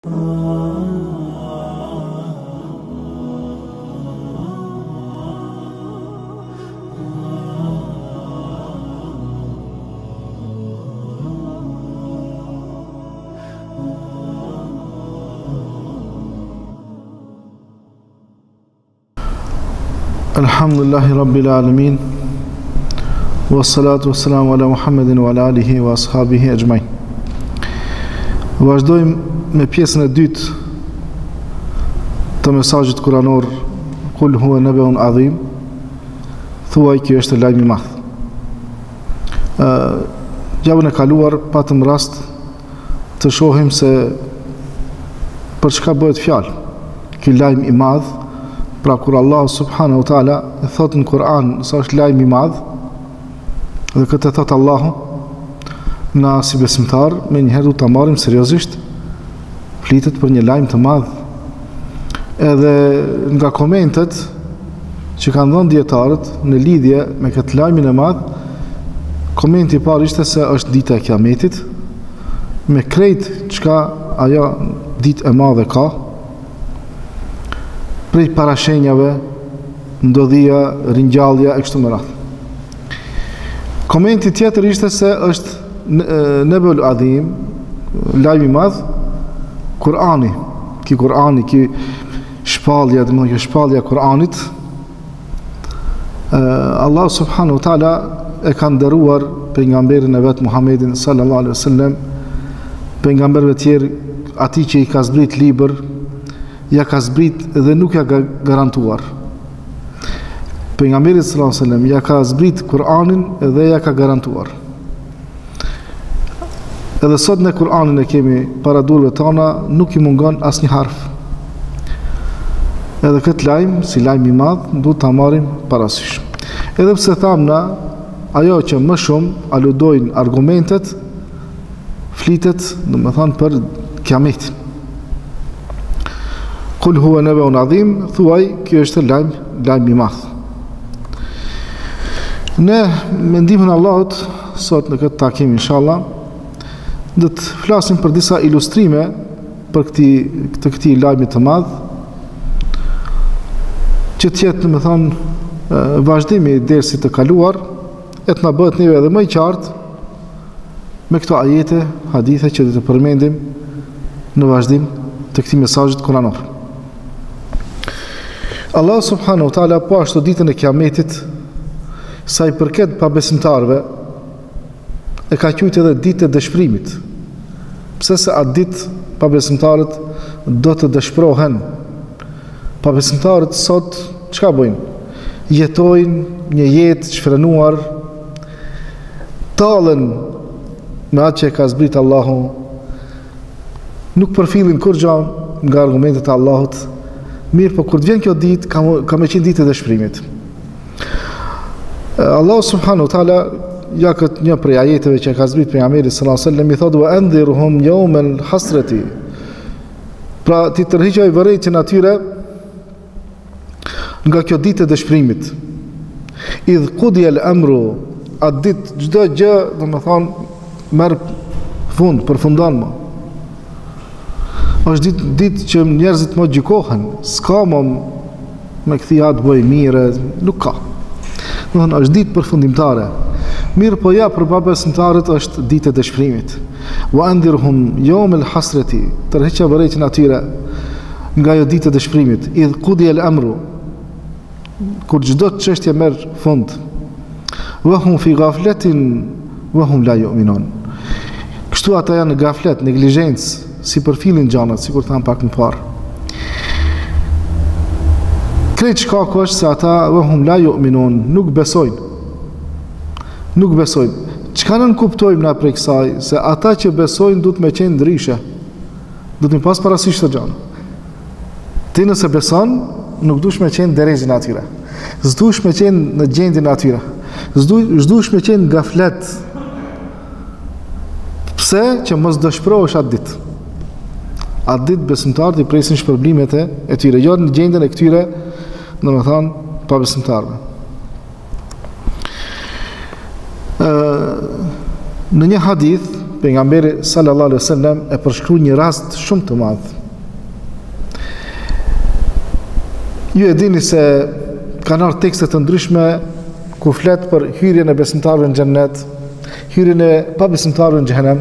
Alhamdulillahi Rabbil Alamin, wassalatu wassalamu ala Muhammedin wa ala alihi wa ashabihi ajma'in. Vazhdojmë me pjesën e dytë të mesazhit kuranor, Kul huwa nabaun adhim, thuaj kjo është lajm i madh. Javën e kaluar patëm rast të shohim se për çka bëhet fjalë ky lajm i madh. Pra kur Allah subhanahu wa ta'ala thot në Kur'an se është lajm i madh, dhe këtë thot Allahu, na si besimtar me njëherë du të marrim seriozisht, flitet për një lajm të madh. Edhe nga komentet që kanë dhënë dietarët në lidhje me këtë lajmin e madh, komenti i parë ishte se është dita e Kiametit, me krejt çka ajo ditë e madhe ka, prej parashenjave, ndodhia, ringjallja e kështu me radhë. Komenti tjetër ishte se është nebul adhim, lajm i madh, Kur'ani, ki shpallja, domethënë kjo shpallja e Kur'anit, Allah subhanahu wa taala e ka nderuar pejgamberin e vet Muhammedin sallallahu alaihi wasallam, pejgamberëve tjerë, atij që i ka zbrit libër, ja ka zbrit dhe nuk ja ka garantuar. Pejgamberi sallallahu alaihi wasallam ja ka zbrit Kur'anin dhe ja ka garantuar. Edhe sot në Kur'anin e kemi para durve tona, nuk i mungon asnjë harf. Edhe këtë lajm, si lajm i madh, duhet ta marrim parasysh. Edhe pse thamna, ajo që më shumë aludojnë argumentet, flitet, domethënë për Kiametin. Kul huwa nabaun adhim, thuaj kjo është lajm i madh. Ne me ndihmën e Allahut sot në këtë takim inshallah do të flasim për disa ilustrime për këtij lajmi të madh, që të jetë domethënë vazhdimi i dersit të kaluar, e të na bëhet neve edhe më i qartë me këto ajete, hadithe që do të përmendim në vazhdim të këtij mesazhit kuranor. Allah subhanahu wa ta'ala po ashtu ditën e Kiametit, sa i përket pabesimtarëve, e ka quajtur edhe ditë e dëshpërimit. Pse se atë ditë pabesimtarët do të dëshpërohen. Pabesimtarët sot çka bëjnë? Jetojnë një jetë çfrenuar, tallen me atë që ka zbrit Allahu, nuk përfillin kurrë nga argumentet e Allahut. Mirë, po kur të vjen kjo ditë, ka me qenë ditë e dëshpërimit. Allah subhanahu wa ta'ala, ja këtë një prej ajeteve që ka zbrit pejgamberi sallallahu alaihi wasallam, i thotë wa andhirhum yawmal hasrati. Pra ti tërhiqoj vërejtjen atyre nga kjo ditë e dëshpërimit. Idh qudiya al-amru, atë ditë çdo gjë, domethënë merr fund, përfundon më. Është ditë që njerëzit më gjykohen, s'ka më me këthia të bëj mire, nuk ka. Domethënë është ditë përfundimtare. Mirë, po ja për pabesimtarët është ditë e dëshpërimit. Wa andhirhum yawmal hasrati, tërheqja vërejtjen atyre nga ajo ditë e dëshpërimit. Idh qudiya al-amru, kur çdo çështje merr fund. Wa hum fi ghaflatin wa hum la yu'minun. Kështu ata janë në gaflet, neglizhencë, si përfillin gjanat, si kur thamë pak më parë. Krejt shkaku është se ata vahum la yu'minun, nuk besojnë. Nuk besojnë. Çka nën kuptojmë na prej kësaj? Se ata që besojnë duhet me qenë ndryshe. Duhet me pas parasysh të gjana. Ti nëse beson, nuk dush me qenë derezin atyre. S'dush me qenë në gjendjen atyre. S'dush me qenë gaflet. Pse? Që mos dëshpërohesh atë ditë. Atë ditë besimtarët i presin shpërblimet e tyre, jo në gjendjen e këtyre, domethënë, pa besimtarëve. Në një hadith, pejgamberi sallallahu alaihi wasallam e përshkruaj një rast shumë të madh. Ju e dini se kanë ardhur tekste të ndryshme ku flet për hyrjen e besimtarëve në xhennet, hyrjen e pabesimtarëve në xhenem.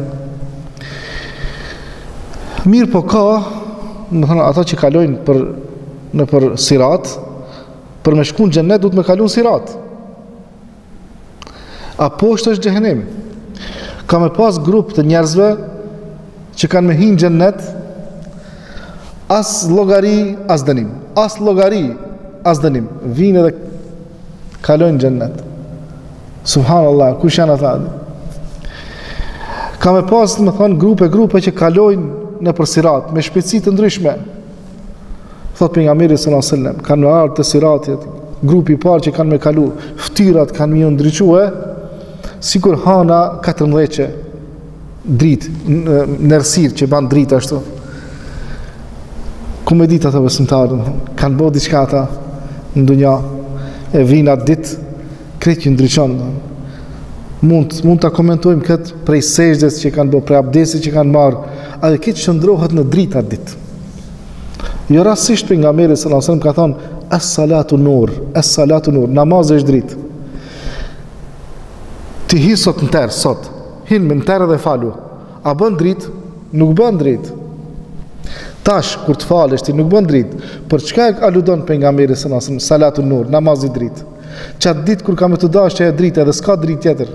Mirë po ka, më thënë, ata që kalojnë për sirat, për me shku në xhennet duhet me kalu në sirat. A poshtë është xhehenemi. Ka me pas grup të njerëzve që kanë me hinë xhennet, as llogari, as dënim. As llogari, as dënim. Vinë edhe kalojnë xhennet. Subhanallah, kush janë ata? Ka me pas, më thonë, grupe që kalojnë në për sirat, me shpejtësi të ndryshme. Thot pejgamberi sallallahu alajhi wasallam, kanë ardhur te siratit, grupi i parë që kanë me kalu, ftyrat kanë më ndriçue, sikur hana 14 dritë, nërësir që ban dritë ashtu. Ku me ditë ata besimtarë, kanë bërë diçka ata në dunja, e vinë atë ditë, kretë që ndryqon. Mund të komentojmë këtë prej sejdes që kanë bërë, prej abdesit që kanë marë, a dhe këtë shëndrohet në dritë atë ditë. Jo rasisht pejgamberi sallallahu alajhi wasallam ka thonë, as-salatu nur, as-salatu nur, namazë është dritë. Ti hi sot në terë, sot, hinë me në terë dhe falu, a bën dritë? Nuk bën dritë. Tash, kur të falësh ti nuk bën dritë, për çka e aludon pejgamberi sallallahu alajhi wasallam, salatu nur, namazi dritë? Qatë ditë kur ka me të dash që e dritë edhe s'ka dritë tjetër.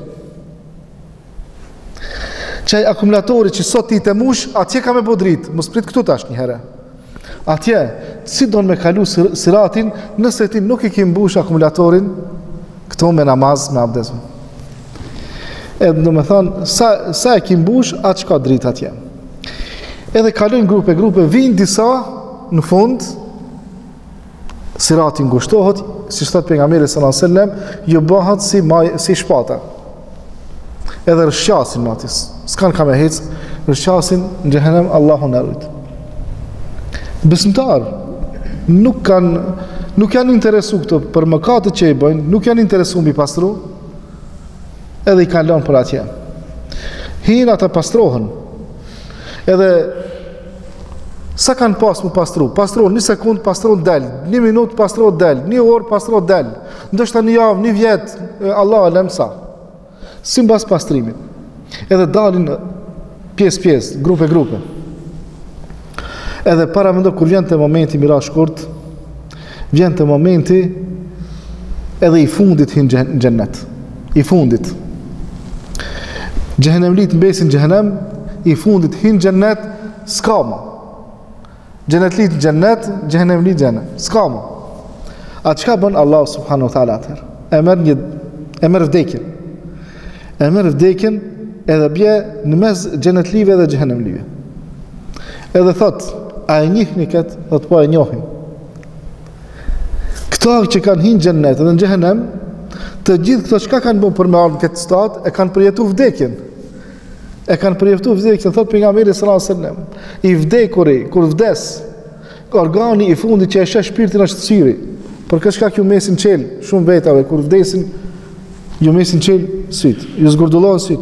Qaj akumulatori që sot ti të mush, atje ka me bo dritë, mos prit këtu tash një herë. Atje, si do në me kalu siratin, nëse ti nuk i ki mbush akumulatorin, këto me namaz, me abdes. Edhe do me thonë, sa e ki mbush, atë që ka dritë atje. Edhe kalojnë grupe, vinë disa në fund, siratin ngushtohet, si shtot pejgamberi sallallahu alajhi wasallam, ju bëhat si shpata. Edhe rëshqasin matis, s'kan ka me hec, rëshqasin në xhehenem, Allahu na rujt. Besimtar nuk janë interesu këto për mëkatet që i bëjnë, nuk janë interesu mbi pastru, edhe i kanë lënë për atje. Hinë ata pastrohen. Edhe sa kanë pas mu pastru? Pastrohen 1 sekund, pastrohen del, 1 minutë pastrohen del, 1 orë pastrohen del, ndoshta 1 javë, 1 vjet, Allah alem sa. Si mbas pastrimit. Edhe dalin pjesë, grupe. Edhe para mendo kur vjen te momenti mira shkurt, vjen te momenti edhe i fundit hin xhennet. I fundit. Xhehenemlit mbesin xhehenem, i fundit hin xhennet, s'ka më. Xhenetlit xhennet, xhehenemlit xhennet. S'ka më. A çka bën Allah subhanahu wa taala atëherë? E merr vdekjen. E merr vdekjen edhe bje në mes xhenetlive dhe xhehenemlive. Edhe thot, a e njihni këtë? Thot, po e njohim. Këto që kanë hinë xhennet edhe në xhehenem, të gjithë këto çka kanë bërë për me ardhur në këtë stat, e kanë përjetuar vdekjen. Thot pejgamberi sallallahu alajhi wasallam, i vdekuri kur vdes, organi i fundit që e sheh shpirtin është syri. Për këtë shkak ju mesin çel, shumë vetave kur vdesin, ju mesin çel syt, ju zgurdullohen syt.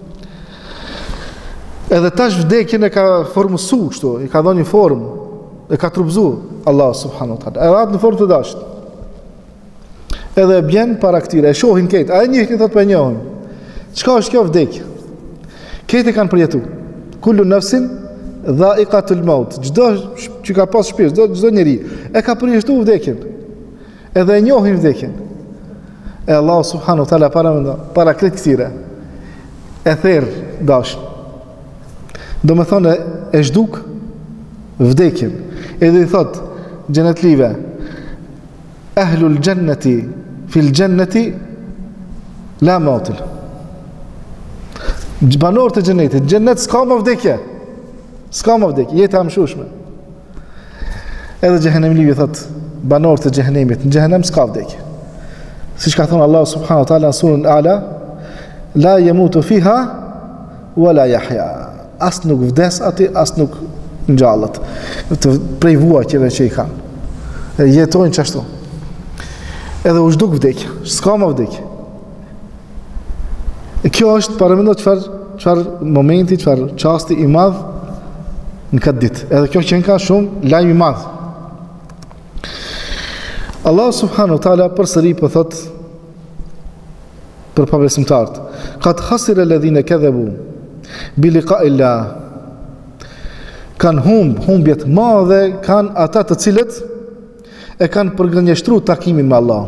Edhe tash vdekjen e ka formësu kështu, i ka dhënë një formë, e ka trupzu Allah subhanahu wa taala. Edhe atë në formë të dashur. Edhe bjen para këtyre, e shohin këtë, a e njihni thot po e njohim. Çka është kjo vdekje? Këtë kanë përjetu. Kullu nafsin dha'iqatul maut. Çdo që ka pas shpirt, çdo njeri e ka përjetu vdekjen. Edhe e njohin vdekjen. E Allah subhanahu wa taala para këtë këtyre e therr dash. Do me thonë e zhduk vdekjen. Edhe i thot xhenetlive, ahlul jannati fil jannati la mautil. Banor të xhenetit, xhenet s'ka më vdekje. S'ka më vdekje, jetë e amshushme. Edhe xhehenemlivi thot, banor të xhehenemit, në xhehenem s'ka vdekje. Siç ka thonë Allah subhanahu wa taala në surën Ala, la yamutu fiha wala yahya. As nuk vdes ati, as nuk ngjallet. Të prej vuajtjeve që i kanë. E jetojnë qashtu. Edhe u zhduk vdekje, s'ka më vdekje. E kjo është, para mendo çfarë momenti, çfarë çasti i madh në këtë ditë. Edhe kjo që ka shumë lajm i madh. Allah subhanahu wa taala përsëri po thot për pabesimtarët: "Qad khasira alladhina kadhabu bi liqa'i Allah." Kan humbje të madhe kanë ata të cilët e kanë përgënjeshtruar takimin me Allah.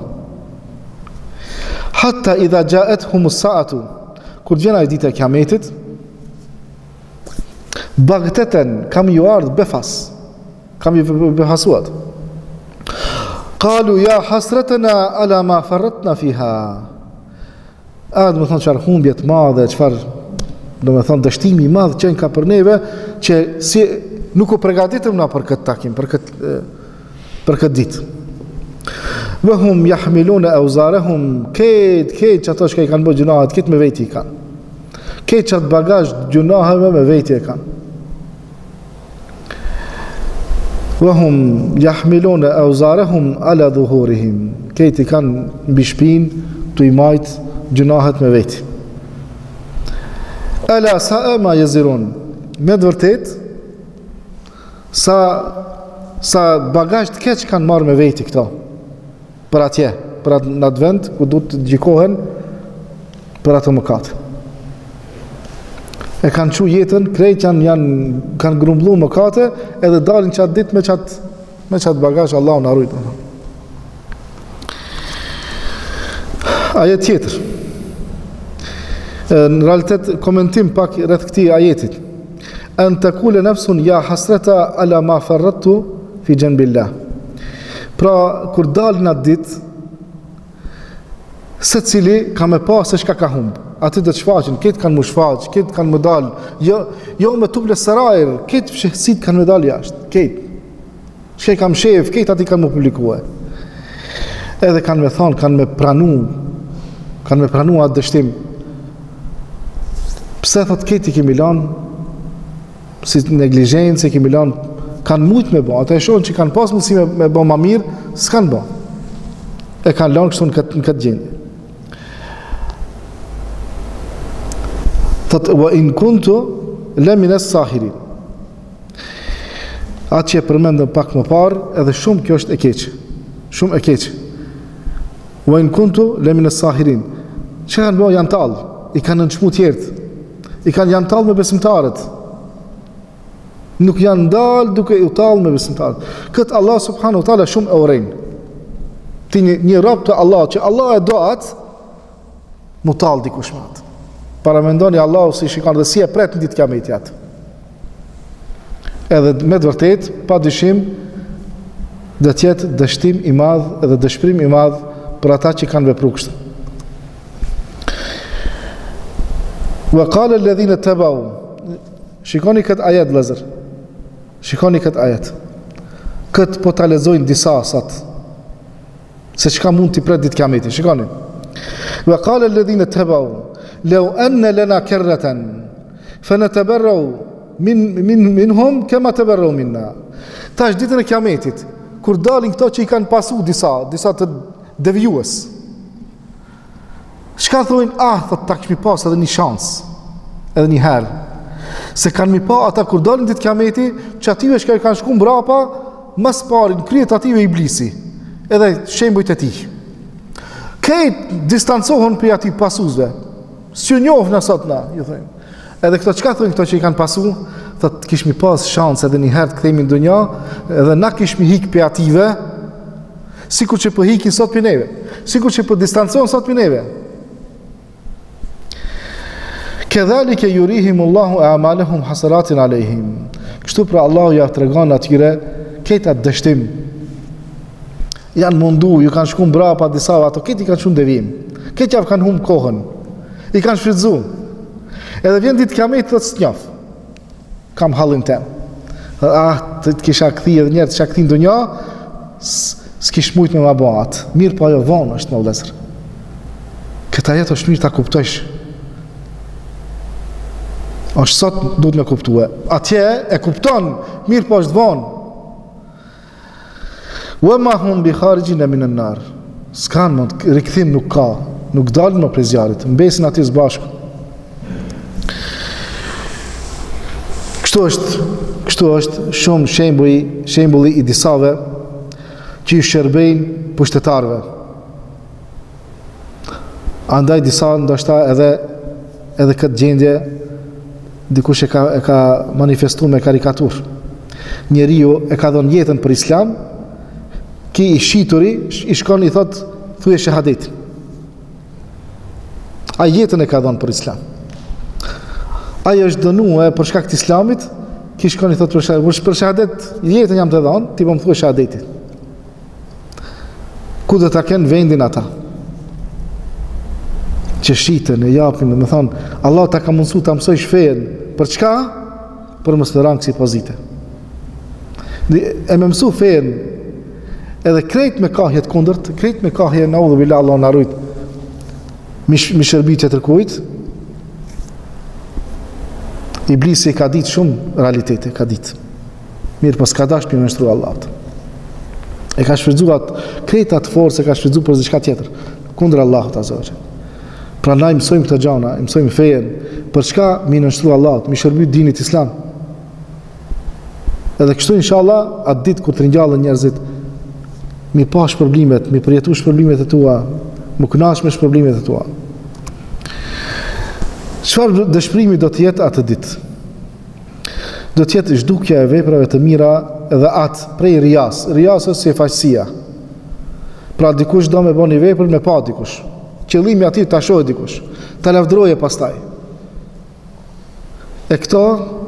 Hatta idha ja'atuhum as-sa'atu, kur vjen ai dita e Kiametit, baghtatan, kam ju ardh befas, kam ju befasuat. Qalu ya hasratana ala ma farratna fiha. Do të thonë çfarë humbje të madhe, çfarë do të thonë dështimi i madh që ka për neve, që si nuk u përgatitëm na për këtë takim, për këtë ditë. Wa hum yahmiluna awzarahum, këtë ato që kanë bërë gjunahet, këtë me veti kanë. Këtë çat bagazh gjunaheve me veti e kanë. Wa hum yahmiluna awzarahum ala dhuhurihim, këtë kanë mbi shpinë të i majt gjunahet me veti. Ala sa'a ma yazirun, me të vërtet sa bagazh të keq kanë marrë me veti këto për atje, për në atë vend ku du të gjikohen për atë mëkat. E kanë qu jetën, krejt kanë grumbullu mëkate, edhe dalin qatë ditë me qatë bagazh, Allahu na ruaj. Ajet tjetër. Në realitet komentim pak rreth këtij ajetit. An taqula nafsun ya hasrata ala ma farrattu fi janbillah. Pra kur dalin atë ditë, secili ka me pas se çka ka humb. Atë do të shfaqen, këtë kanë më shfaq, këtë kanë më dal. Jo me tuble sarair, këtë fshehësit kanë më dal jashtë, këtë. Çka kam shef, këtë aty kanë më publikuar. Edhe kanë me thonë, kanë me pranu atë dështim. Pse thot këti kemi lanë, si neglizhencë kemi lanë, kanë mujtë me bo, ata e shohin që kanë pas mundësi me bo ma mirë, s'kanë bo. E kanë lanë kështu në këtë gjendje. Thot, wa in kuntu lemine sahirin. Atë që e përmendëm pak më parë, edhe shumë kjo është e keqë. Shumë e keqë. Wa in kuntu lemine sahirin. Që kanë bo janë talë, i kanë nënçmu tjertë. I kanë janë talë me besimtarët. Nuk janë dalë duke u talë me besimtarët. Këtë Allah subhanahu wa taala shumë e urejnë. Ti një rob të Allah, që Allah e do atë, mu talë dikush me atë. Paramendoni Allah si shikon dhe si e pret në ditë Kiametit atë. Edhe me të vërtet, pa dyshim, dhe tjetë dështim i madh edhe dëshpërim i madh për ata që kanë vepruar kështu. Wa qala alladhina tabau, shikoni këtë ajet vëllazër. Shikoni këtë ajet. Këtë po ta lexojnë disa asat. Se çka mund t'i pret ditë Kiametit. Shikoni. Wa qala alladhina tabau, law anna lana karratan fanatabarrau minhum kama tabarrau minna. Tash ditën e Kiametit, kur dalin këto që i kanë pasu disa të devijues. Çka thonë, thot ta kemi pas edhe një shans, edhe një herë. Se kanë mi pa ata kur dalin ditë Kiameti, që ative shka i kanë shku mbrapa, mas parin, kryet ative iblisi, edhe shembujt e tij. Këtë distancohen për ati pasuzve, s'ju njohë në sot na, ju thëjmë. Edhe këto çka thonë këto që i kanë pasu, thot kishmi pas shans edhe një herë të kthehemi në dunja, edhe na kishmi hik për ative, sikur që po hikin sot për neve, sikur që po distancohen sot për neve. Kedhalike yurihimullahu a'malahum hasaratin alejhim. Kështu pra Allahu ja tregon atyre këta dështim. Janë mundu, ju kanë shku mbrapa disa, ato këti kanë shku në devijim. Këti javë kanë humbë kohën. I kanë shfrytzu. Edhe vjen ditë Kiametit thotë s'njoh. Kam hallin tem. Të kisha kthi edhe njerë të kisha kthi në dunja, s'kish mujt me ma bo atë. Mirë po ajo vonë është me vëllezër. Këta jetë është mirë ta kuptojsh. Është sot duhet me kuptue. Atje e kupton, mirë po është vonë. Wa ma hum bi kharijin min an-nar. S'kan mund rikthim nuk ka, nuk dalin më prej zjarrit, mbesin aty së bashku. Kështu është shumë shembulli i disave që i shërbejnë pushtetarëve. Andaj disa ndoshta edhe këtë gjendje dikush e ka manifestuar me karikatur. Njeriu e ka dhënë jetën për Islam, ki i shituri i shkon i thot thuje shahadet. Ai jetën e ka dhënë për Islam. Ai është dënuar për shkak të Islamit, ki shkon i thot për shahadet, jetën jam të dhënë, ti po më thua shahadetit. Ku do ta kenë vendin ata? Që shiten e japin, më thonë, Allah ta ka mundësu ta mësoj shfejen. Për çka? Për mos të rangë si pozite. E me mësu fejen edhe krejt me kahjet kundërt, krejt me kahje në udhë bila Allah në arrujt mi shërbit që tërkujt. Iblisi ka ditë shumë realitete, ka ditë. Mirë, pas ka dash për me nështru Allah. E ka shfridzuat krejt atë forë, e ka shfridzu për zishka tjetër, kundër Allah të azogje. Pra na i mësojmë këta gjana, i mësojmë fejen, për çka mi nështru Allah, mi shërbit dinit Islam. Edhe kështu inshallah atë ditë kur të ringjallën njerëzit mi pa shpërblimet, mi përjetu shpërblimet e tua, më kënash me shpërblimet e tua. Çfarë dëshpërimi do të jetë atë ditë? Do të jetë zhdukja e veprave të mira edhe atë prej rias. Riasës si faqësia. Pra dikush do me bëni vepër me pa dikush. Qëllimi aty ta shohë dikush. Ta lavdroje pastaj. E këto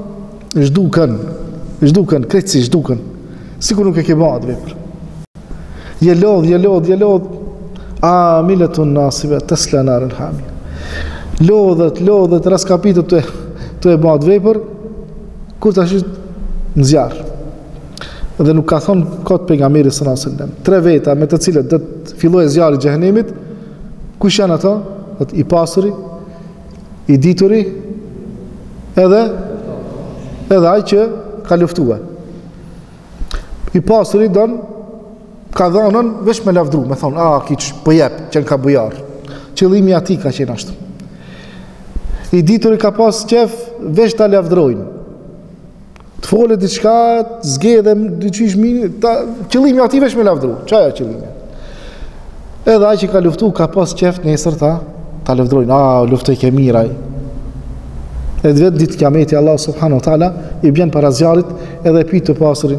zhduken, krejtësi zhduken. Sikur nuk e ke bërë atë vepër. Je lodh. A miletun nasive, tesla narën hami. Lodhet, raskapitët të e bërë vepër, kur të ashtë në zjarë. Dhe nuk ka thonë këtë pejgamberi sallallahu alajhi wasallam. 3 veta me të cilët do të fillojë zjarri i xhehenemit, kush janë ato? I pasuri, i dituri, edhe ai që ka luftuar. I pasuri ka dhënën veç me lavdru, me thonë, kiç po jep, që ka bujar. Qëllimi ati ka qenë ashtu. I dituri ka pas qef veç ta lavdrojnë. Të folë diçka, të zgjedhem diçish mirë, qëllimi ati veç me lavdru. Çaja qëllimi. Edhe ai që ka luftu ka pas qef nesër ta lavdrojnë. Luftoj ke miraj. Edhe vetë ditë kiameti Allah subhanahu wa taala i bjen para zjarrit edhe pyet të pasurin.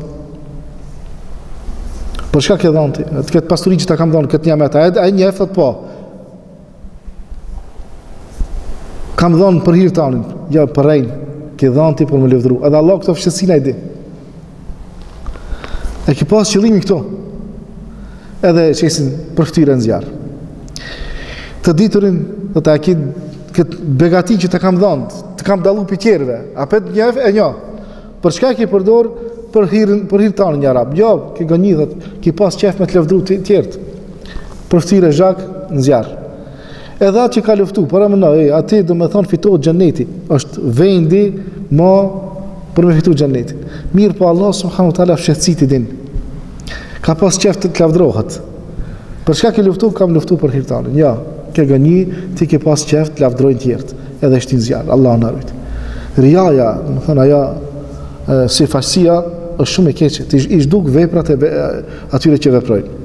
Por çka ke dhënë ti? Këtë pasuri që ta kam dhënë këtë nimet, ai njeh thot po. Kam dhënë për hir tanin, ja për rrein, ke dhënë ti për më lëvdru. Edhe Allah këto fshësina i di. E ke pas qëllimin këto. Edhe qesin për ftyrën zjarr. Të diturin do ta ke këtë begati që të kam dhënë, të kam dallu pi tjerëve. Apet njeh e njo. Për çka ke përdor për hir tanin një arab? Jo, ke gënjithet, ke pas qef me të lëvdru të tjerët. Për ftyrë zhak në zjarr. Edhe atë që ka luftu, para më nëj, ati do me thonë fitohet xheneti, është vendi më për me fitu xhenetin. Mirë po Allah subhanahu wa taala fshehtësit i din. Ka pas qef të lavdrohet. Për çka ke luftu? Kam luftu për hir tanin. Ja, ke gënjë, ti ke pas qef të lavdrojnë tjerët, edhe shtin zjarr. Allah na rujt. Riaja, do të thonë ajo si faqësia është shumë e keqe, ti i zhduk veprat e atyre që veprojnë.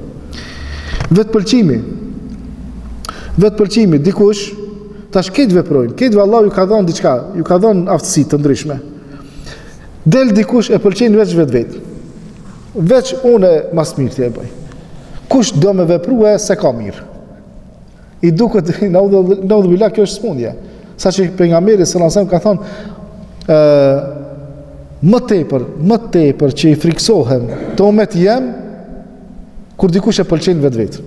Vetë pëlqimi, dikush, tash këtë veprojnë, këtë Allah ju ka dhënë diçka, ju ka dhënë aftësi të ndryshme. Del dikush e pëlqejnë vetë. Veç unë mas mirë të e bëj. Kush do me veprue se ka mirë. I duket, në udhë bila, kjo është smundje. Sa që pejgamberi sallallahu alajhi wasallam ka thonë, më tepër që i friksohem të umet jem, kur dikush e pëlqen vetë.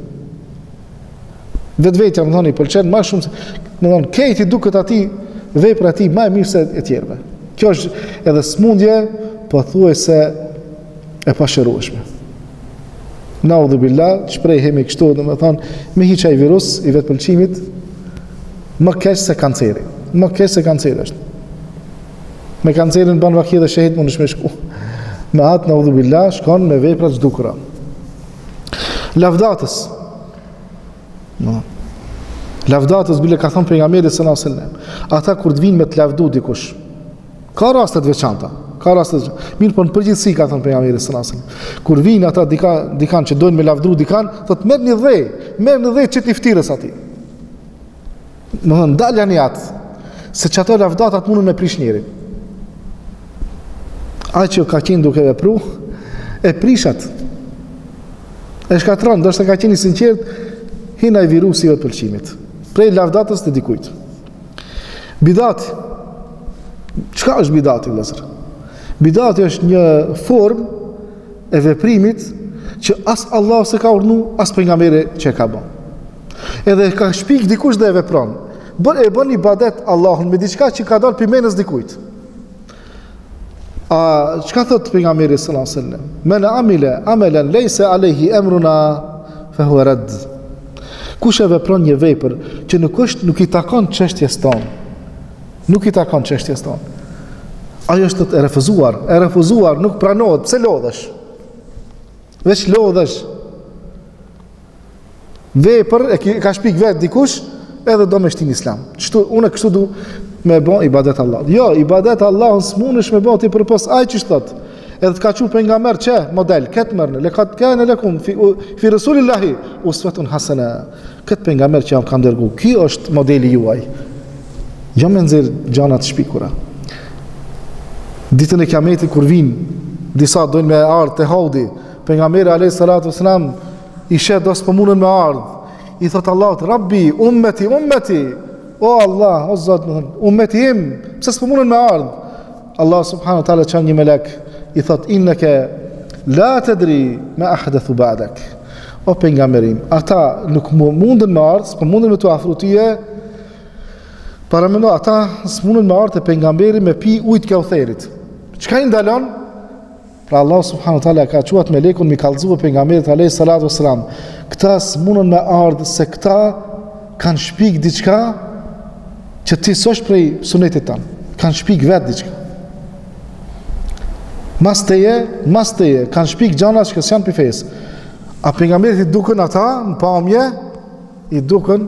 Vetë më thonë i pëlqen më shumë, më thonë kejti duket ati vepra ati më e mirë se e tjerëve. Kjo është edhe smundje, po thuaj se e pashërueshme. Naudhu billah, shprehemi kështu, do të thonë me hiç ai virus i vetë pëlqimit më keq se kanceri. Më keq se kanceri është. Me kancerin ban vaki dhe shahid mund është me shku. Me atë naudhu billah shkon me vepra të zhdukura. Lavdatës bile ka thonë pejgamberi sallallahu alajhi wasallam. Ata kur të vinë me të lavdu dikush, Ka raste të veçanta. Ka raste të veçanta. Mirë, po në përgjithësi ka thënë pejgamberi sallallahu alajhi wasallam. Kur vinë ata dikan që dojnë me lavdru dikan, thotë merr një dhë çet i ftyrës atij. Më thënë dalani atë, se që ato lavdatat mundën me prish njerin. Ai që ka qenë duke vepru, e prishat. E shkatron, ndoshta ka qenë i sinqert, hina i virusi jo të pëlqimit. Prej lavdatës të dikujt. Bidati. Çka është bidati, vëllezër? Bidati është një formë e veprimit që as Allah se ka urdhëruar, as pejgamberi që ka bën. Edhe ka shpik dikush dhe e vepron. E bën ibadet Allahun me diçka që ka dalë pimenës dikujt. Çka thot pejgamberi sallallahu alajhi wasallam? Men amila amalan laysa alayhi amruna fa huwa radd. Kush e vepron një vepër që nuk i takon çështjes tonë. Nuk i takon çështjes tonë. Ajo është e refuzuar, nuk pranohet. Pse lodhesh? Veç lodhesh. Vepër e ka shpik vetë dikush, edhe do me shtin islam. Unë kështu du me bon ibadet Allah. Jo, ibadet Allah në smunësh me bon ti përpos aj që shtot. Edhe të ka që për nga merë që model, këtë mërnë, lekat kene lekum, fi Rasulillahi, usvetun hasana. Këtë për nga merë që jam kam dërgu, kjo është modeli juaj. Jo me nëzirë gjanat shpikura. Ditën e kiametit kur vinë, disa dojnë me ardhë të haudi, për nga merë a.s. I shet do s'po munën me ardhë. I thot Allah, Rabbi, ummeti, o Allah, o Zot, ummeti im, pse s'po munën me ardhë? Allah subhanahu wa taala çan një melek, i thot innaka la tadri ma ahdathu ba'dak. O pejgamberim, ata nuk mundën me ardhë, s'po mundën me tu afru tyje. Para mendo ata s'mundën me ardhë te pejgamberi me pi ujë të Kautherit. Çka i ndalon? Pra Allah subhanahu wa taala ka quat melekun mi kallëzua pejgamberit alayhis salatu wassalam. Këta s'mundën me ardhë se këta kanë shpik diçka që ti s'osh prej sunetit tan. Kanë shpik vetë diçka. Mas teje, kanë shpik gjana që s'janë për fejës. A pejgamberit i duken ata, në pamje, i duken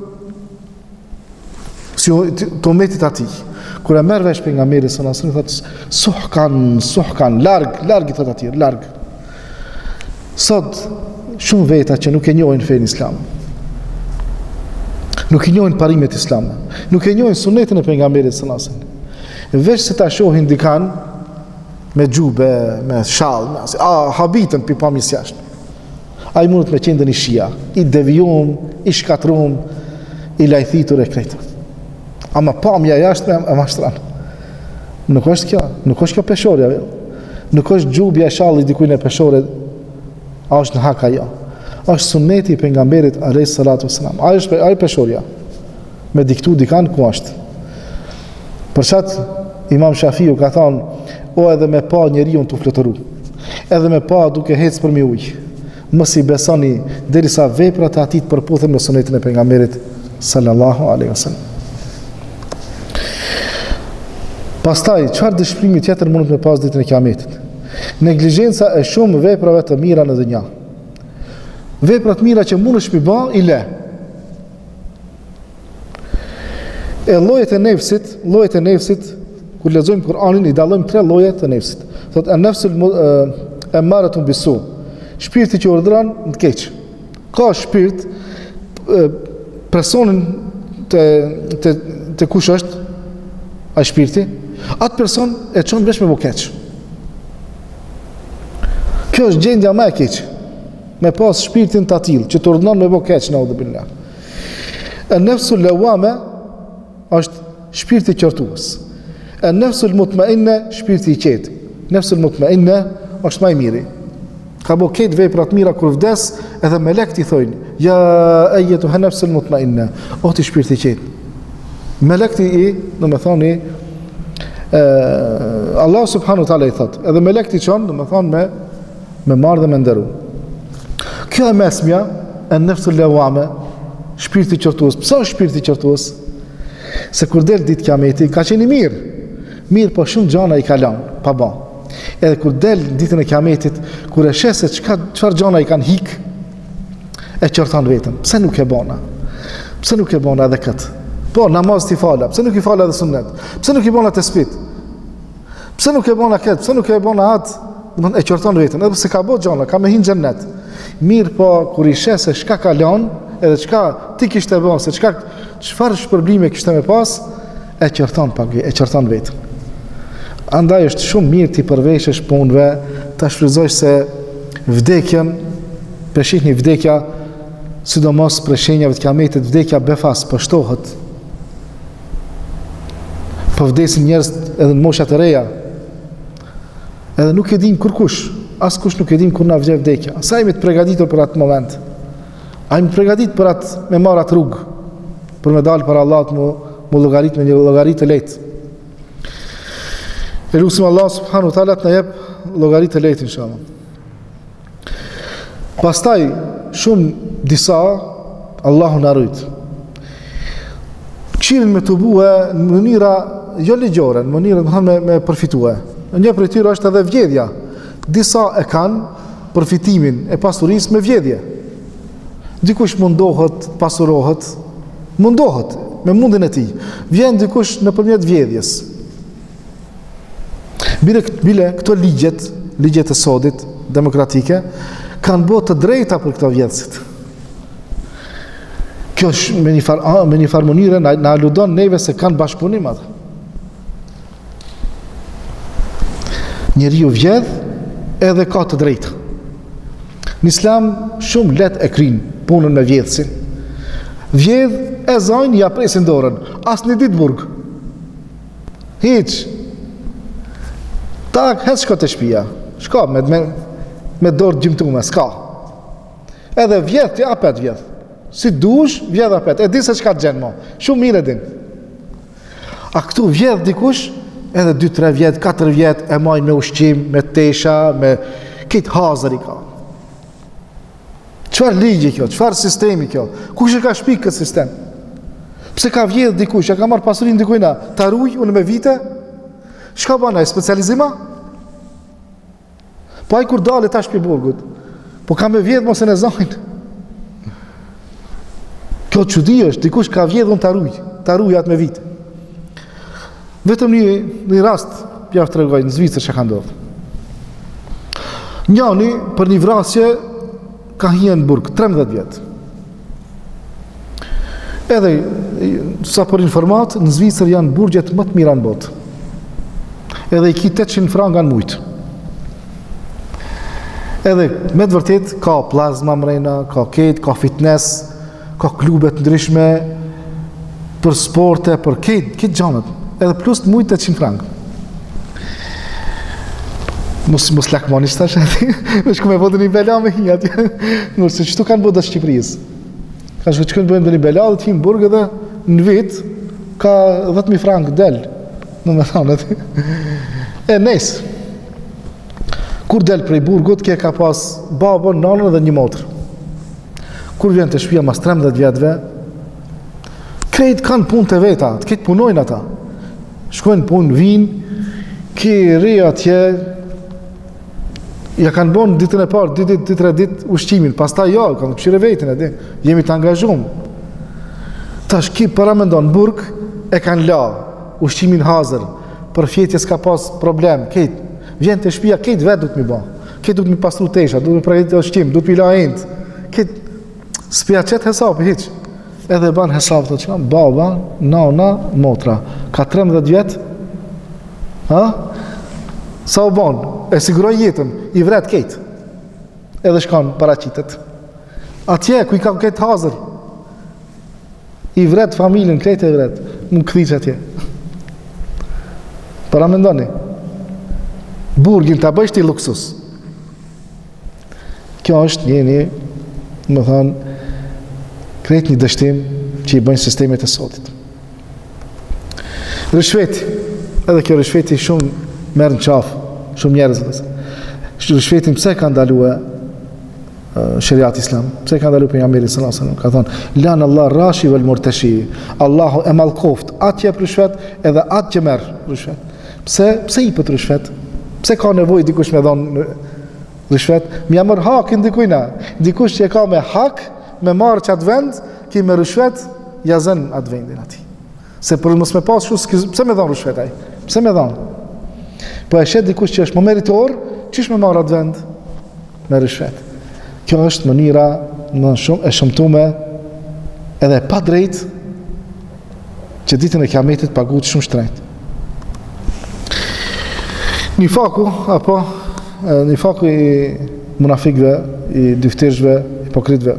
si të umetit ati. Kër e merë vesh pejgamberit, së nësën, i thotë, suhkan, larg, i thotë atyre, larg. Sot, shumë veta që nuk e njohin fejnë islam. Nuk e njohin parimet islam. Nuk e njohin sunetin e pejgamberit, së nësën. Vesh se ta shohin dikan, me gjube, me shal, habitën për pamis jashtë. A i mundët me qendën i shia, i devijum, i shkatrum, i lajthitur e krejtë. Ama pamja jashtë me mashtran. Nuk është kjo peshorja, nuk është gjubja e shalli dikujnë e peshore, a është në haka jo. A është sunneti i pejgamberit alayhis salatu wassalam. A është peshorja. Me diktu dikan ku është. Për çat Imam Shafiu ka thonë, o edhe me pa njeriu të flutëru, edhe me pa duke hecë për mi ujë, mos i besoni derisa veprat e atij të përputhen me sunetin e pejgamberit sallallahu alaihi wasallam. Pastaj, çfarë dëshpërimi tjetër mund të me pas ditën e kiametit? Neglizhenca e shumë veprave të mira në dynja. Vepra të mira që mundesh mi bë, i le. E llojet e nefsit, kur lexojmë Kur'anin, i dallojmë 3 lloje të nefsit. Thotë an-nafsul amaratun bisu. Shpirti që urdhëron të keq. Ka shpirt personin të kush është ai shpirti, atë person e çon vesh me bukeq. Kjo është gjendja më e keq. Me pas shpirtin të atill që të urdhënon me bukeq në udhbillah. An-nafsul lawama është shpirti qortues. An-nafsul mutma'inna shpirti i qetë. Nafsul mutma'inna është më i miri. Ka bo këtë vepra të mira kur vdes, edhe melekët i thojnë, ja ayyatuha nafsul mutma'inna, o ti shpirti i qetë. Melekët i, do me thoni, Allah subhanahu wa taala i thot, edhe melekët i çon, do me thonë me marrë dhe me nderu. Kjo e mesmja, an-nafsul lawama, shpirti qortues. Pse është shpirti qortues? Se kur del ditë kiameti, ka qenë mirë, po shumë gjana i ka lënë, pa bë. Edhe kur del ditën e kiametit, kur e sheh se çfarë gjana i kanë hik, e qorton vetëm. Pse nuk e bëna? Pse nuk e bëna edhe këtë? Po, namaz ti fala, pse nuk i fala edhe sunnet? Pse nuk i bëna tesbih? Pse nuk e bona këtë, pse nuk e bona atë, e qorton vetën, edhe pse ka bërë gjona, ka me hinë xhennet. Mirë po, kur i sheh se çka ka lënë, edhe çka ti kishte bën, se çfarë shpërblime kishte me pas, e qorton vetën. Andaj është shumë mirë ti përveshësh punëve, ta shfrytëzosh se vdekjen, peshihni vdekja, sidomos për shenjave të kiametit, vdekja befas pështohet. Po vdesin njerëz edhe në moshat e reja. Edhe nuk e dim kurkush, askush nuk e dim kur na vjen vdekja. Sa jemi të përgatitur për atë moment? A jemi të përgatitur për atë me marr atë rrugë, për me dalë para Allahut mu llogarit me një llogaritë të lehtë. Elusim Allah subhanahu wa taala të na jep llogaritë të lehtë inshallah. Pastaj shumë disa Allahu na rujt. Këshirin me të bue në mënyra jo ligjore, në mënyrë me përfitue. Një prej tyre është edhe vjedhja. Disa e kanë përfitimin e pasurisë me vjedhje. Dikush mundohet, pasurohet, mundohet me mundin e tij. Vjen dikush nëpërmjet vjedhjes. Bile këto ligjet e sodit demokratike kanë bërë të drejta për këto vjedhësit. Kjo është me një farë mënyrë na aludon neve se kanë bashkëpunim atë. Njeriu vjedh edhe ka të drejtë. Në Islam shumë let e krin punën me vjedhësin. Vjedh e zajnë ja presin dorën, as një ditë burg. Hiç. Tak, hes shko të shtëpia. Shko me dorë gjymtume, s'ka. Edhe vjedh të apet vjedh. Si dush, vjedh apet. E di se çka të gjenë mo. Shumë mirë e din. A këtu vjedh dikush, edhe 2-3 vjet, 4 vjet, e majnë me ushqim, me tesha, me kitë hazër i ka. Çfarë ligji kjo? Çfarë sistemi kjo? Kush e ka shpik këtë sistem? Pse ka vjedh dikush? Ja ka marrë pasurinë dikujna? Ta ruj, unë me vite? Shka bana, e specializima? Po ai kur dale tash pi burgut. Po ka me vjedh mos e në zajnë. Kjo çudi është, dikush ka vjedh unë ta ruj atë me vite. Vetëm një rast pjaf të regoj në Zvicër që ka ndodhë. Njani për një vrasje ka hije në burg 13 vjetë. Edhe sa për informat në Zvicër janë burgjet më të mira në botë. Edhe i ki 800 franga në mujtë. Edhe me të vërtet ka plazma mrejna, ka ketë, ka fitness, ka klubet ndryshme për sporte, për ketë gjanët. Edhe plus të mujtë 800 frangë. Mos lakmoni shtash ati, me shku me vodë një bela me hi atje. Nërse qëtu kanë bëdë Shqipërisë. Ka shku që kënë bëjmë dhe një bela dhe të himë burgë edhe në vit ka 10.000 frangë del. Në me thanë ati. E nesë. Kur del prej burgut, kje ka pas babën, nanën dhe një motër. Kur vjen të shpia mas 13 vjetëve, krejt kanë punë të veta, të këtë punojnë ata. Shkojnë punë, vinë, ki rria atje, ja kanë bonë ditën e parë, 2-3 ditë ushqimin, pastaj jo, kanë këshire vetin, jemi të angazhumë. Tash ki paramendon burg, e kanë la, ushqimin hazër, për fjetje s'ka pas problem, ketë, vjen të shpia, ketë vetë du të mi ba, ketë du të mi pastru tesha, du të mi prajitë ushqim, du të mi la endë, ketë, s'pja qëtë hesapi, hiq, edhe ban hesap të që, baba, nana, motra, ka 13 vjetë, ha? Sa u ban, e siguroj jetën, i vret ketë, edhe shkan paraqitet. Atje, ku i ka ketë hazër, i vret familjen, ketë e vret, më këthiq atje. Para mendoni, burgin të bëjsh ti luksus. Kjo është një, më thonë, kretë një dështim që i bëjnë sistemet e sotit. Rishveti, edhe kjo rishveti shumë merë në qafë, shumë njerëz. Rishvetin pse ka ndalue shariat islam, pse ka ndalue pejgamberi sallallahu alaihi wasallam, ka thonë, lanë Allah rashi vel murteshi, Allahu e malkoft, atë jep rishvet, edhe atë që merë rishvet. Pse i pët rishvet? Pse ka nevoj dikush me dhonë rishvet? Mi amër hakin dikujna, dikush që e ka me hak, me marë që atë vend, ki me rishvet, jazen atë vendin ati. Se për mos me pas shu, pse me dhonë rishvet aj? Pse me dhonë? po e shet dikush që është më meritor, çish më marr atë vend me rishvet. Kjo është mënyra më shumë e shëmtuar edhe pa drejt që ditën e kiametit paguhet shumë shtrenjtë. Nifaku apo nifaku i munafikëve, i dyftërshve, hipokritëve.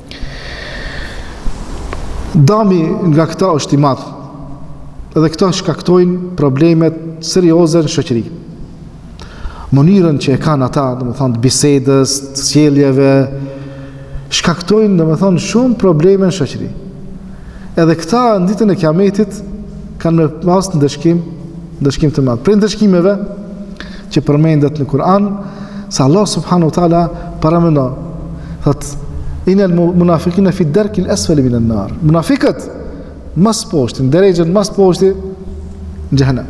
Dami nga këta është i madh. Edhe këta shkaktojnë problemet serioze në shoqëri. Mënyrën që e kanë ata, domethënë bisedës, të sjelljeve, shkaktojnë domethënë shumë probleme në shoqëri. Edhe këta në ditën e kiametit kanë pas ndëshkim të madh. Për ndëshkimeve që përmendet në Kur'an, se Allah subhanahu wa taala paramendon, thotë inal munafiqina fi ad-darki al-asfali min an-nar. Munafiqat mas poshtë, në drejtën mas poshtë në xhehenem.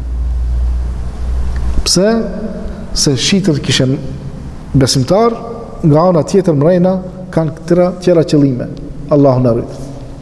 Pse? Se shitët kishen besimtar, nga ana tjetër mrena kanë tjera qëllime. Allahu na rrit.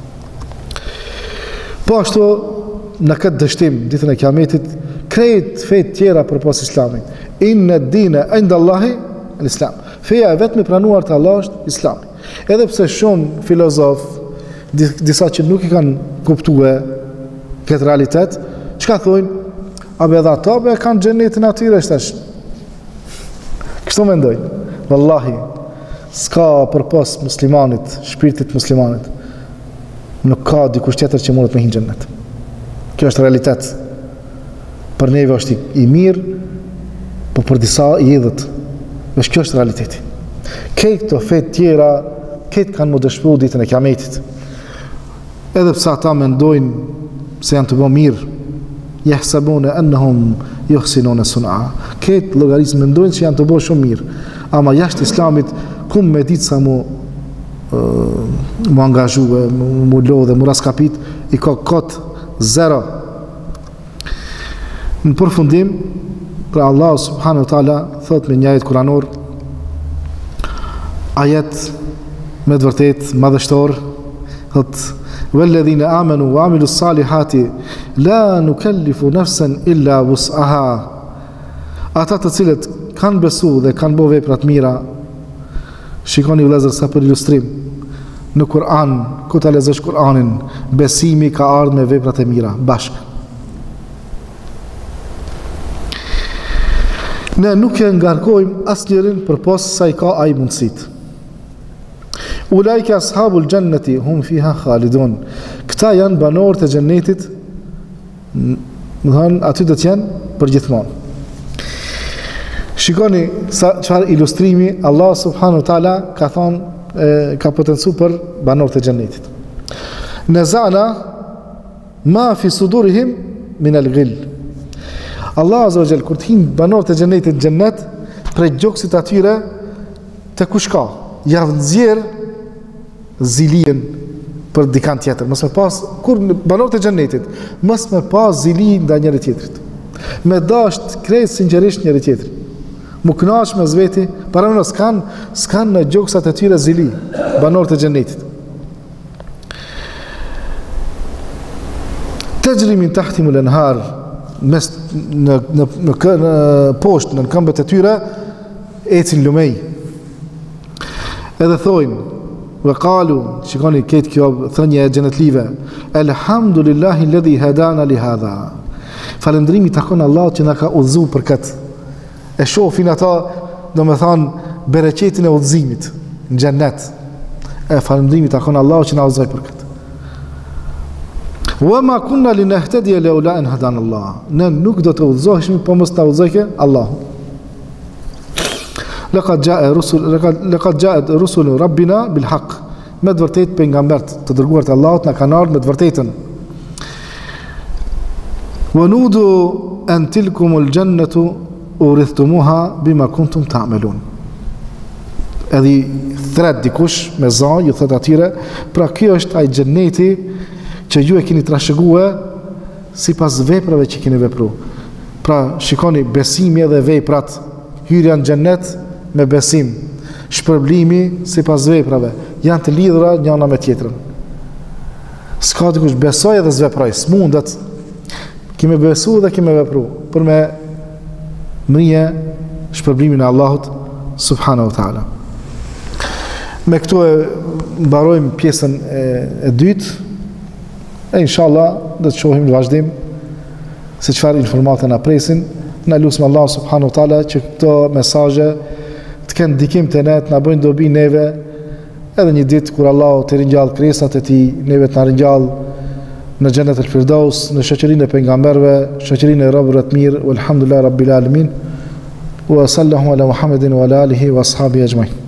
Po ashtu në këtë dështim, ditën e kiametit, krejt fejt tjera përpas Islamit. Inna ad-dina 'inda Allahi al-Islam. Feja e vetëm e pranuar të Allah është Islami. Edhe pse shumë filozof, disa që nuk i kanë kuptuar këtë realitet, çka thonë? A be dha ta be kanë xhenetin atyre shtash. Kështu mendojnë. Wallahi, s'ka përpas muslimanit, shpirtit muslimanit, nuk ka dikush tjetër që mundet me hinë xhenet. Kjo është realitet. Për neve është i mirë, po për disa i idhët. Vesh kjo është realiteti. Këto fet tjera, këtë kanë më dëshpëruar ditën e kiametit. Edhe pse ata mendojnë se janë të bë mirë, yahsabuna annahum yuhsinuna sun'a. Këtë llogarisë mendojnë se janë të bë shumë mirë, ama jashtë Islamit kum me ditë sa mu angazhue, mu lodhe, mu raskapit, i ka kot zero. Në përfundim, pra Allah subhanahu wa taala thot me një ajet kuranor, ajet me të vërtet madhështor, thot والذين آمنوا وعملوا الصالحات لا نكلف نفسا إلا وسعها. Ata të cilët kanë besu dhe kanë bërë vepra të mira, shikoni vëllezër sa për ilustrim. Në Kur'an, ku ta lexosh Kur'anin, besimi ka ardhur me veprat e mira bashkë. Ne nuk e ngarkojmë asnjërin përpas sa i ka ai mundësitë. Ulaika ashabul jannati hum fiha khalidun. Këta janë banorët e xhennetit, do të thonë aty do të jenë përgjithmonë. Shikoni sa çfarë ilustrimi Allah subhanahu wa taala ka thonë, ka potencu për banorët e xhennetit. Nazana ma fi sudurihim min al-ghill. Allah azza wa jall kur të hinë banorët e xhennetit në xhennet, prej gjoksit atyre të kush ka, javë nxjerr zilien për dikant tjetër, mos me pas kur banorët e xhennetit, mos me pas zili ndaj njëri tjetrit. Me dasht krejt sinqerisht njëri tjetrin. Mu kënaq me zveti, para më s'kan në gjoksat e tyre zili, banorët e xhennetit. Tajri min tahtihimul anhar, mes në poshtë, në këmbët e tyre ecin lumej. Edhe thojnë, وقالوا shikoni këtë kjo thënie e xhenetlive, elhamdulillahi alladhi hadana li hadha. Falëndrimi takon Allahut që na ka udhëzuar për këtë. E shohin ata, domethënë bereqetin e udhëzimit në xhennet. E falëndrimi takon Allahut që na udhëzoi për këtë. Wa ma kunna linahtadiya laula an hadana Allah. Ne nuk do të udhëzoheshim po mos ta udhëzojë Allahu. Laqad ja'at rusul rabbina bil haqq. Me të vërtet pejgambert të dërguar të Allahut na kanë ardhur me të vërtetën. Wa nudu an tilkumul jannatu urithumuha bima kuntum ta'malun. Edhe thret dikush me za, ju thot atyre, pra kjo është ai xheneti që ju e keni trashëguar sipas veprave që keni vepruar. Pra shikoni besimi edhe veprat, hyrja në xhennet me besim, shpërblimi sipas veprave, janë të lidhura njëna me tjetrën. S'ka dikush besoj edhe s'veproj, s'mundet. Kemi besu dhe kemi vepru, për me mrije shpërblimin e Allahut subhanahu wa ta'ala. Me këto e mbarojmë pjesën e dytë, e inshallah do të shohim në vazhdim se çfarë informata na presin. Na lutem Allah subhanahu wa ta'ala që këto mesazhe të kenë ndikim te ne, të na bëjnë dobi neve, edhe një ditë kur Allahu të ringjall krijesat e tij, neve të na ringjall në xhenet el Firdaus, në shoqërinë e pejgamberëve, shoqërinë e robërve të mirë. Walhamdulillahi rabbil alamin. Wa sallallahu ala Muhammedin wa ala alihi wa ashabihi ajma'in.